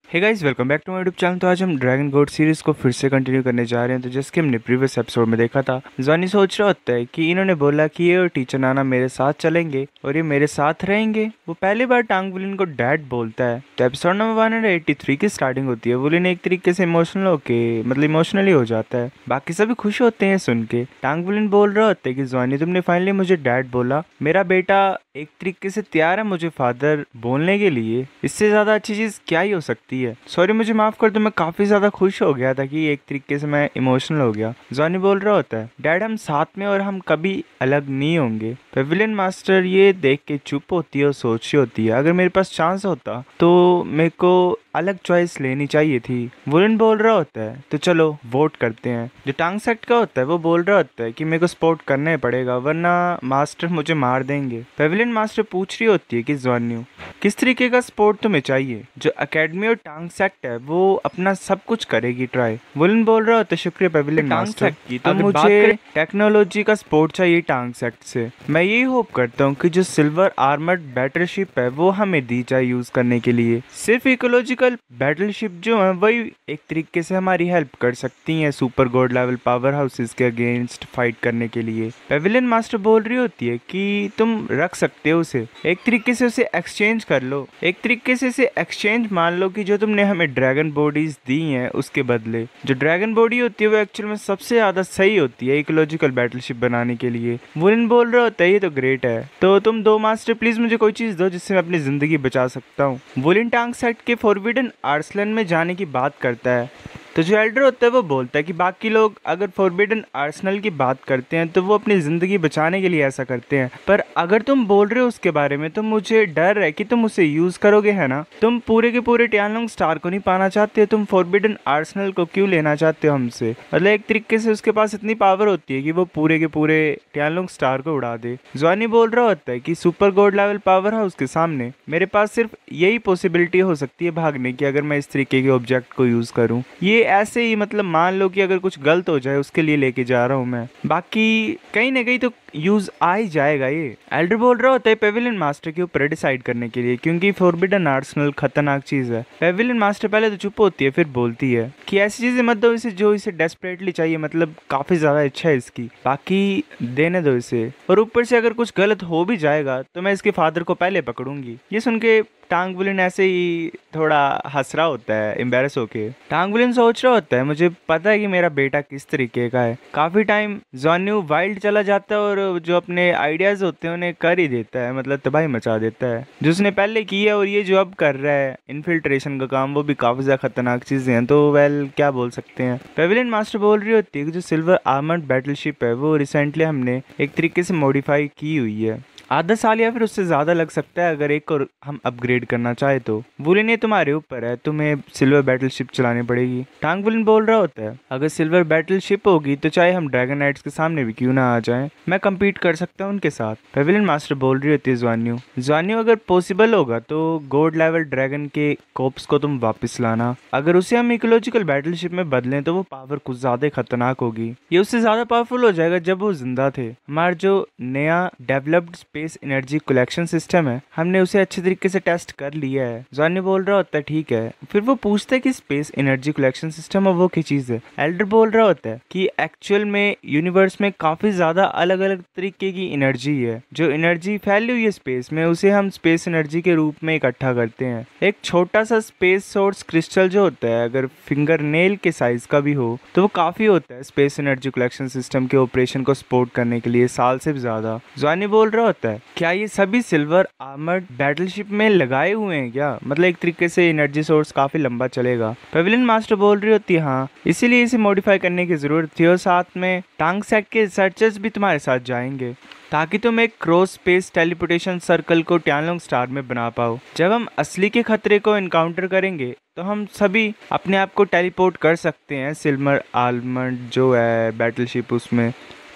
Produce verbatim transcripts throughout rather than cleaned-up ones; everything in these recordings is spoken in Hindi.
Hey guys, welcome back to my YouTube channel. तो आज हम ड्रैगन गोड सीरीज को फिर से कंटिन्यू करने जा रहे हैं। तो जैसे कि हमने प्रीवियस एपिसोड में देखा था, जॉनी सोच रहा होता है कि इन्होंने बोला कि ये और टीचर नाना मेरे साथ चलेंगे और ये मेरे साथ रहेंगे। वो पहली बार टांग वुलिन को डैड बोलता है। तो episode number one hundred eighty three की स्टार्टिंग होती है। वुलिन एक तरीके से इमोशनल होके मतलब इमोशनली हो जाता है। बाकी सभी खुश होते हैं सुन के। टांग वुलिन बोल रहा होता है कि जॉनी, तुमने फाइनली मुझे डैड बोला। मेरा बेटा एक तरीके से तैयार है मुझे फादर बोलने के लिए। इससे ज्यादा अच्छी चीज क्या ही हो सकती है। सॉरी, मुझे माफ कर दो, मैं काफी ज्यादा खुश हो गया था कि एक तरीके से मैं इमोशनल हो गया। जॉनी बोल रहा होता है, डैड हम साथ में और हम कभी अलग नहीं होंगे। पेविलियन मास्टर ये देख के चुप होती है और सोच रही होती है, अगर मेरे पास चांस होता तो मेरे को अलग चॉइस लेनी चाहिए थी। वुलिन बोल रहा होता है, तो चलो वोट करते हैं। जो टांग सेट का होता है वो बोल रहा होता है कि मेरे को सपोर्ट करना ही पड़ेगा वरना मास्टर मुझे मार देंगे। पेविलियन मास्टर पूछ रही होती है कि जॉनी, किस तरीके का सपोर्ट तुम्हें चाहिए। जो एकेडमी और टांग सेक्ट है वो अपना सब कुछ करेगी ट्राई। वुलिन बोल रहा होता है, शुक्रिया पेविलियन मास्टर की। तो मुझे टेक्नोलॉजी का सपोर्ट चाहिए टांग सेक्ट से। मैं यही होप करता हूँ कि जो सिल्वर आर्मर्ड बैटलशिप है वो हमें दी जाए यूज करने के लिए। सिर्फ इकोलॉजिकल बैटलशिप जो है वही एक तरीके से हमारी हेल्प कर सकती हैं super god level power houses के अगेंस्ट फाइट करने के लिए। पेविलियन मास्टर बोल रही होती है कि तुम रख सकते हो उसे, एक तरीके से उसे एक्सचेंज कर लो। एक तरीके से इसे एक्सचेंज मान लो कि जो तुमने हमें ड्रैगन बॉडीज दी हैं उसके बदले। जो ड्रैगन बॉडी होती है वो एक्चुअल में सबसे ज्यादा सही होती है इकोलॉजिकल बैटलशिप बनाने के लिए। वुलिन बोल रहा होता है, ये तो ग्रेट है, तो तुम दो मास्टर प्लीज मुझे कोई चीज दो जिससे मैं अपनी जिंदगी बचा सकता हूँ। वुलिन टांग सेट के फॉरबिडन आर्सलन में जाने की बात करता है। तो जो एल्डर होता है वो बोलता है कि बाकी लोग अगर फॉरबिडन आर्सेनल की बात करते हैं तो वो अपनी ज़िंदगी बचाने के लिए ऐसा करते हैं, पर अगर तुम बोल रहे हो उसके बारे में तो मुझे डर है कि तुम उसे यूज़ करोगे, है ना। तुम पूरे के पूरे टियानलोंग स्टार को नहीं पाना चाहते, तुम फॉरबिडन आर्सेनल को क्यों लेना चाहते हो हमसे। मतलब एक तरीके से उसके पास इतनी पावर होती है कि वो पूरे के पूरे टियानलोंग स्टार को उड़ा दे। जॉनी बोल रहा होता है कि super god level power house के सामने मेरे पास सिर्फ यही पॉसिबिलिटी हो सकती है भागने की, अगर मैं इस तरीके के ऑब्जेक्ट को यूज़ करूँ। ये ऐसे ही मतलब मान लो कि अगर कुछ गलत हो जाए उसके लिए लेके जा रहा हूँ मैं, बाकी कहीं ना कहीं तो यूज आ ही जाएगा। ये एल्डर बोल रहा होता है पेविलियन मास्टर के ऊपर डिसाइड करने के लिए, क्योंकि फॉरबिडन आर्सेनल खतरनाक चीज है। पेविलियन मास्टर पहले तो चुप होती है, फिर बोलती है कि ऐसी चीजें मत दो इसे जो इसे डेस्परेटली चाहिए, मतलब काफी ज्यादा इच्छा है इसकी, बाकी देने दो इसे। और ऊपर से अगर कुछ गलत हो भी जाएगा तो मैं इसके फादर को पहले पकड़ूंगी। ये सुन के टांग वुलिन ऐसे ही थोड़ा हंस रहा होता है एम्बेरस होके। टांग वुलिन सोच रहा होता है, मुझे पता है कि मेरा बेटा किस तरीके का है। काफी टाइम जॉन्यू वाइल्ड चला जाता है और जो अपने आइडियाज होते हैं उन्हें कर ही देता है, मतलब तबाही मचा देता है जो उसने पहले किया। और ये जो अब कर रहा है इन्फिल्ट्रेशन का काम, वो भी काफी ज्यादा खतरनाक चीजें हैं। तो वेल क्या बोल सकते हैं। पेविलियन मास्टर बोल रही होती है कि जो सिल्वर आर्मर्ड बैटलशिप है वो रिसेंटली हमने एक तरीके से मॉडिफाई की हुई है। आधा साल या फिर उससे ज़्यादा लग सकता है अगर एक और हम अपग्रेड करना चाहे तो। वुलिन ये तुम्हारे ऊपर है, तुम्हें सिल्वर बैटलशिप चलानी पड़ेगी। टांग वुलिन बोल रहा होता है, अगर सिल्वर बैटलशिप होगी तो चाहे हम ड्रैगन नाइट्स के सामने भी क्यों ना आ जाएं, मैं कम्पीट कर सकता हूँ उनके साथ। पेविलियन मास्टर बोल रही होती है जॉन्यू, जॉन्यू अगर पॉसिबल होगा तो गोल्ड लेवल ड्रैगन के कोप्स को तुम वापस लाना। अगर उसे हम इकोलॉजिकल बैटलशिप में बदलें तो वो पावर कुछ ज्यादा खतरनाक होगी। ये उससे ज्यादा पावरफुल हो जाएगा जब वो जिंदा थे। हमारा जो नया developed space energy collection system है हमने उसे अच्छे तरीके से टेस्ट कर लिया है। जॉनी बोल रहा होता है ठीक है। फिर वो पूछता है कि स्पेस एनर्जी कलेक्शन सिस्टम है वो क्या चीज है। एल्डर बोल रहा होता है कि एक्चुअल में यूनिवर्स में काफी ज्यादा अलग अलग तरीके की एनर्जी है। जो एनर्जी फैली हुई है स्पेस में उसे हम स्पेस एनर्जी के रूप में इकट्ठा करते हैं। एक छोटा सा स्पेस सोर्स क्रिस्टल जो होता है अगर फिंगर नेल के साइज का भी हो तो वो काफी होता है स्पेस एनर्जी कलेक्शन सिस्टम के ऑपरेशन को सपोर्ट करने के लिए, साल से भी ज्यादा। जॉनी बोल रहा होता है, क्या ये सभी सिल्वर आर्मर्ड बैटलशिप में लगाए हुए हैं क्या, मतलब एक तरीके से एनर्जी सोर्स काफी लंबा चलेगा। पेविलियन मास्टर बोल रही होती है हाँ, इसीलिए इसे मॉडिफाई करने की जरूरत थी और साथ में टांग सेट के रिसर्चर्स भी तुम्हारे साथ जाएंगे ताकि तुम एक क्रॉस स्पेस टेलीपोर्टेशन सर्कल को टियानलोंग स्टार में बना पाओ। जब हम असली के खतरे को इनकाउंटर करेंगे तो हम सभी अपने आप को टेलीपोर्ट कर सकते हैं सिल्वर आर्मर्ड जो है बैटलशिप उसमें।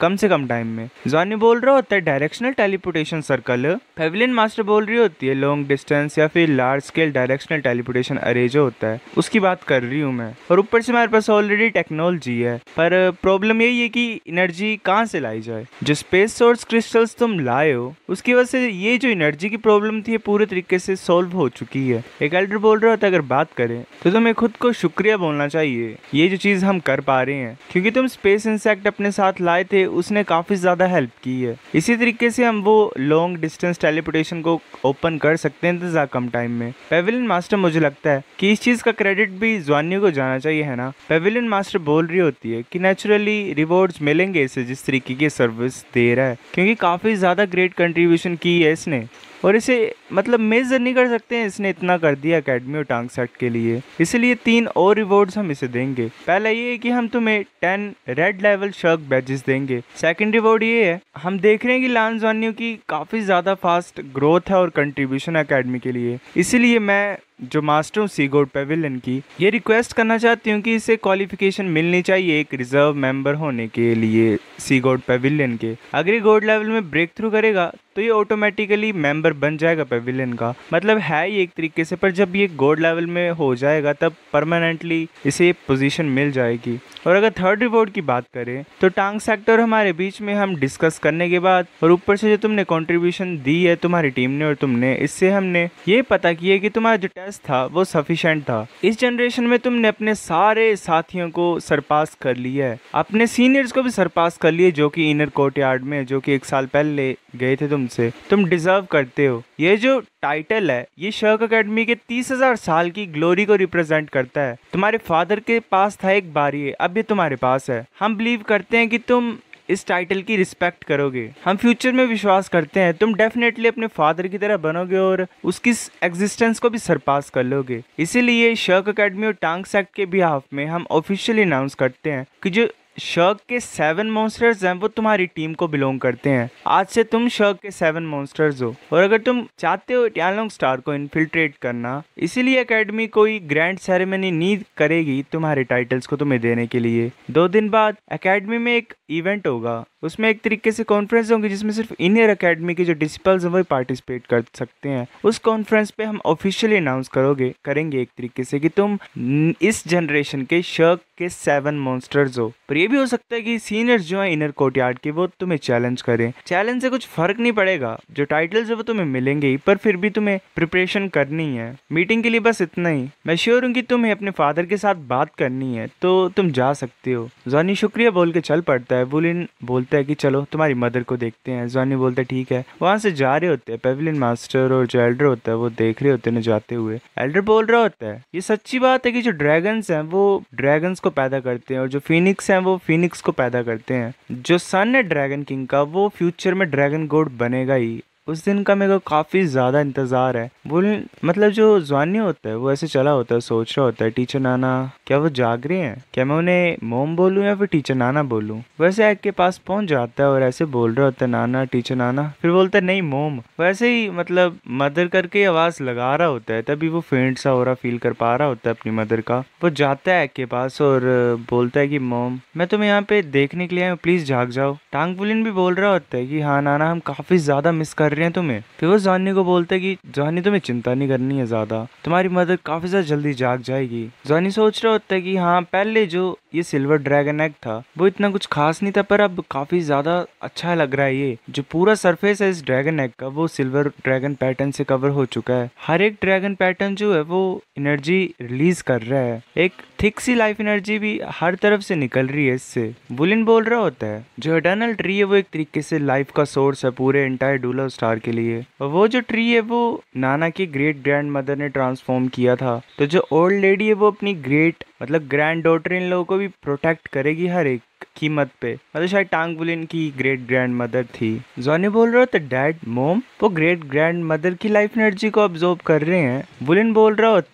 कम से कम टाइम में। जॉनी बोल रहा होता है directional teleportation circle. Pavilion master बोल रही होती है लॉन्ग डिस्टेंस या फिर लार्ज स्केल डायरेक्शनल टेलीपोर्टेशन अरे जो होता है उसकी बात कर रही हूँ मैं। और ऊपर से हमारे पास ऑलरेडी टेक्नोलॉजी है, पर प्रॉब्लम यही है कि एनर्जी कहाँ से लाई जाए। जो स्पेस सोर्स क्रिस्टल्स तुम लाए हो उसकी वजह से ये जो एनर्जी की प्रॉब्लम थी पूरे तरीके से सॉल्व हो चुकी है। एक एल्डर बोल रहा होता है अगर बात करें तो तुम्हें खुद को शुक्रिया बोलना चाहिए ये जो चीज हम कर पा रहे हैं, क्योंकि तुम स्पेस इंसेक्ट अपने साथ लाए थे, उसने काफी ज्यादा हेल्प की है। इसी तरीके से हम वो लॉन्ग डिस्टेंस टेलीपोर्टेशन को ओपन कर सकते हैं इंतजार कम टाइम में। पेविलियन मास्टर मुझे लगता है कि इस चीज का क्रेडिट भी ज्वानियो को जाना चाहिए, है ना। पेविलियन मास्टर बोल रही होती है कि नेचुरली रिवॉर्ड्स मिलेंगे इसे जिस तरीके की सर्विस दे रहा है, क्योंकि काफी ज्यादा ग्रेट कंट्रीब्यूशन की है इसने, और इसे मतलब मेजर नहीं कर सकते हैं इसने इतना कर दिया एकेडमी और टांग सेट के लिए। इसलिए तीन और रिवॉर्ड्स हम इसे देंगे। पहला ये है कि हम तुम्हें ten red level shark badges देंगे। सेकंड रिवॉर्ड ये है हम देख रहे हैं कि लान ज़ॉनियो की काफ़ी ज़्यादा फास्ट ग्रोथ है और कंट्रीब्यूशन एकेडमी के लिए, इसीलिए मैं जो मास्टर हूँ सी गोड पेविलियन की ये रिक्वेस्ट करना चाहती हूँ कि इसे क्वालिफिकेशन मिलनी चाहिए एक रिजर्व मेंबर होने के लिए सी गोड पेविलियन के। अगर ये गोल्ड लेवल में ब्रेक थ्रू करेगा तो ये ऑटोमेटिकली मेंबर बन जाएगा पेविलियन का, मतलब है ये एक तरीके से, पर जब ये गोल्ड लेवल में हो जाएगा तब परमानेंटली इसे पोजीशन मिल जाएगी। और अगर थर्ड रिवॉर्ड की बात करें तो टांग सेक्टर हमारे बीच में हम डिस्कस करने के बाद और ऊपर से जो तुमने कंट्रीब्यूशन दी है तुम्हारी टीम ने और तुमने, इससे हमने ये पता किया कि तुम्हारा जो टेस्ट था वो सफिशिएंट था। इस जनरेशन में तुमने अपने सारे साथियों को सरपास कर लिया है, अपने सीनियर्स को भी सरपास कर लिए जो कि इनर कोर्टयार्ड में जो कि एक साल पहले गए थे तुमसे। तुम डिजर्व करते हो। ये जो टाइटल है ये शर्क अकेडमी के तीस हजार साल की ग्लोरी को रिप्रेजेंट करता है। तुम्हारे फादर के पास था एक बार ये, अब ये तुम्हारे पास है। हम बिलीव करते हैं कि तुम इस टाइटल की रिस्पेक्ट करोगे। हम फ्यूचर में विश्वास करते हैं तुम डेफिनेटली अपने फादर की तरह बनोगे और उसकी एग्जिस्टेंस को भी सरपास कर लोगे। इसीलिए शर्क अकेडमी और टांग सेक्ट के बिहाफ में हम ऑफिशियली अनाउंस करते हैं कि जो शर्क के सेवन मॉन्स्टर्स हैं वो तुम्हारी टीम को बिलोंग करते हैं। आज से तुम शर्क के सेवन मॉन्स्टर्स हो और अगर तुम चाहते हो टांगलोंग स्टार को इन्फिल्ट्रेट करना, इसीलिए एकेडमी कोई ग्रैंड सेरेमनी नहीं करेगी तुम्हारे टाइटल्स को तुम्हें देने के लिए। दो दिन बाद एकेडमी में एक इवेंट होगा, उसमें एक तरीके से कॉन्फ्रेंस होंगी जिसमें सिर्फ इनियर एकेडमी के जो डिसिपल्स हैं वही पार्टिसिपेट कर सकते हैं। उस कॉन्फ्रेंस पे हम ऑफिशियली अनाउंस करोगे करेंगे एक तरीके से कि तुम इस जनरेशन के शर्क के सेवन मॉन्स्टर्स हो। पर ये भी हो सकता है कि सीनियर्स जो है इनर कोर्टयार्ड के वो तुम्हें चैलेंज करें। चैलेंज से कुछ फर्क नहीं पड़ेगा, जो टाइटल्स है वो तुम्हें मिलेंगे ही, पर फिर भी तुम्हें प्रिपरेशन करनी है। मीटिंग के लिए बस इतना ही। मैं श्योर हूँ कि तुम्हें अपने फादर के साथ बात करनी है तो तुम जा सकते हो। जॉनी शुक्रिया बोल के चल पड़ता है। वुलिन बोलता है कि चलो तुम्हारी मदर को देखते हैं। जॉनी बोलता है ठीक है। वहां से जा रहे होते हैं। पेविलियन मास्टर और जो एल्डर होता है वो देख रहे होते हैं जाते हुए। एल्डर बोल रहा होता है ये सच्ची बात है कि जो ड्रैगन्स हैं वो ड्रैगन्स को पैदा करते हैं और जो फिनिक्स हैं वो फिनिक्स को पैदा करते हैं। जो सन है ड्रैगन किंग का वो फ्यूचर में ड्रैगन गॉड बनेगा ही। उस दिन का मेरे को काफ़ी ज़्यादा इंतज़ार है। वो मतलब जो जॉनी होता है वो ऐसे चला होता है, सोच रहा होता है टीचर नाना क्या वो जाग रहे हैं, क्या मैं उन्हें मोम बोलूँ या फिर टीचर नाना बोलूँ। वैसे एक के पास पहुंच जाता है और ऐसे बोल रहा होता है नाना टीचर नाना, फिर बोलता है नहीं मोम। वैसे ही मतलब मदर करके आवाज़ लगा रहा होता है, तभी वो फेंट सा हो रहा फील कर पा रहा होता है अपनी मदर का। वो जाता है एक के पास और बोलता है कि मोम मैं तुम्हें यहाँ पे देखने के लिए आया हूँ, प्लीज़ जाग जाओ। टांग वुलिन भी बोल रहा होता है कि हाँ नाना हम काफ़ी ज़्यादा मिस कर रहे हैं तुम्हें। फिर वो जॉनी को बोलता है कि जॉनी तुम्हें चिंता नहीं करनी है ज्यादा, तुम्हारी मदर काफी ज्यादा जल्दी जाग जाएगी। जॉनी सोच रहा होता है कि हाँ पहले जो ये सिल्वर ड्रैगन एग था वो इतना कुछ खास नहीं था, पर अब काफी ज्यादा अच्छा लग रहा है। ये जो पूरा सरफेस है इस ड्रैगन एग का वो सिल्वर ड्रैगन पैटर्न से कवर हो चुका है। हर एक ड्रैगन पैटर्न जो है वो एनर्जी रिलीज कर रहा है, एक थिक सी लाइफ एनर्जी भी हर तरफ से निकल रही है इससे। वुलिन बोल रहा होता है जो इटर्नल ट्री है वो एक तरीके से लाइफ का सोर्स है पूरे एंटायर डूलर स्टार के लिए। और वो जो ट्री है वो नाना की ग्रेट ग्रैंड मदर ने ट्रांसफॉर्म किया था। तो जो ओल्ड लेडी है वो अपनी ग्रेट मतलब ग्रैंड डॉटर इन लोगों को भी प्रोटेक्ट करेगी हर एक कीमत पे। मतलब शायद टांग वुलिन की ग्रेट ग्रैंड मदर थी। जॉनी बोल रहा होता है डैड मोम वो ग्रेट ग्रैंड मदर की लाइफ एनर्जी को अब्जॉर्ब कर रहे हैं। वुलिन बोल रहा होता है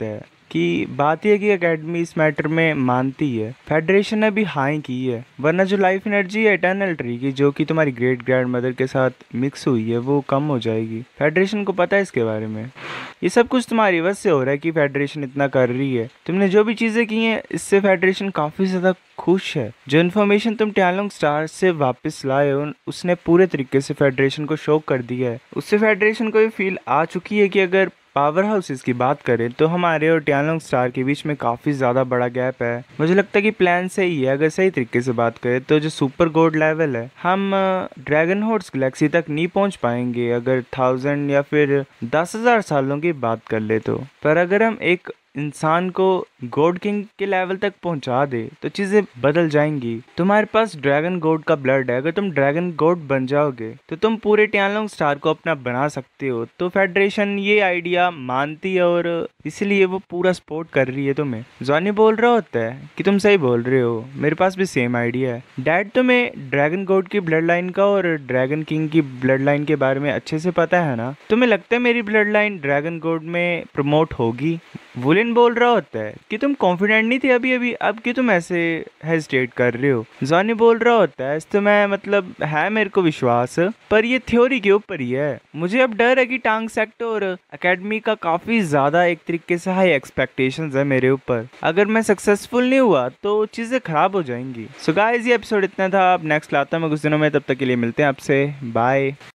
कि बात यह है कि एकेडमी इस मैटर में मानती है। फेडरेशन ने भी हाँ ही की है, वरना जो लाइफ एनर्जी है इटर्नल ट्री की जो कि तुम्हारी ग्रेट ग्रैंड मदर के साथ मिक्स हुई है वो कम हो जाएगी। फेडरेशन को पता है इसके बारे में। ये सब कुछ तुम्हारी वजह से हो रहा है कि फेडरेशन इतना कर रही है। तुमने जो भी चीजें की हैं इससे फेडरेशन काफी ज्यादा खुश है। जो इन्फॉर्मेशन तुम टैलोंग स्टार से वापस लाए हो उसने पूरे तरीके से फेडरेशन को शॉक कर दिया है। उससे फेडरेशन को ये फील आ चुकी है कि अगर पावर हाउसेस की बात करें तो हमारे और टैलोंग स्टार के बीच में काफ़ी ज़्यादा बड़ा गैप है। मुझे लगता है कि प्लान सही है। अगर सही तरीके से बात करें तो जो सुपर गॉड लेवल है हम ड्रैगन हॉर्स गैलेक्सी तक नहीं पहुंच पाएंगे अगर थाउजेंड या फिर दस हजार सालों की बात कर ले तो। पर अगर हम एक इंसान को गॉड किंग के लेवल तक पहुंचा दे तो चीजें बदल जाएंगी। तुम्हारे पास ड्रैगन गॉड का ब्लड है, अगर तुम ड्रैगन गॉड बन जाओगे तो तुम पूरे टैलोंग स्टार को अपना बना सकते हो। तो फेडरेशन ये आइडिया मानती है और इसलिए वो पूरा सपोर्ट कर रही है तुम्हें। जॉनी बोल रहा होता है कि तुम सही बोल रहे हो, मेरे पास भी सेम आइडिया है। डैड तुम्हें ड्रैगन गॉड की ब्लड लाइन का और ड्रैगन किंग की ब्लड लाइन के बारे में अच्छे से पता है ना? तुम्हें लगता है मेरी ब्लड लाइन ड्रैगन गॉड में प्रमोट होगी? वुलिन बोल रहा होता है कि तुम कॉन्फिडेंट नहीं थे अभी अभी, अब क्यों तुम ऐसे हेजिटेट कर रहे हो? जॉनी बोल रहा होता है तो मैं मतलब है मेरे को विश्वास, पर ये थ्योरी के ऊपर ही है। मुझे अब डर है कि टांग सेक्टर और एकेडमी का काफी ज्यादा एक तरीके से हाई एक्सपेक्टेशंस है मेरे ऊपर। अगर मैं सक्सेसफुल नहीं हुआ तो चीजें खराब हो जाएंगी। सो गाइस ये एपिसोड इतना था, अब नेक्स्ट लाता हूं मैं कुछ दिनों में, तब तक के लिए मिलते हैं आपसे, बाय।